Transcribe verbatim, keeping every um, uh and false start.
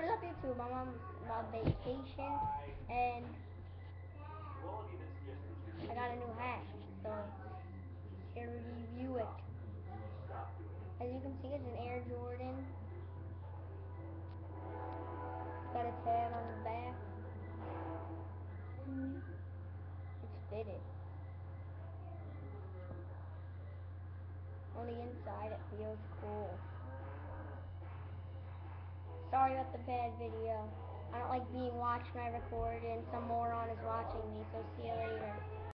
what is up YouTube? I'm on, I'm on vacation and I got a new hat, so here to review it. As you can see, it's an Air Jordan. Got a tag on the back. It's fitted. On the inside, it feels cool. Sorry about the bad video. I don't like being watched when I record and some moron is watching me, so see you later.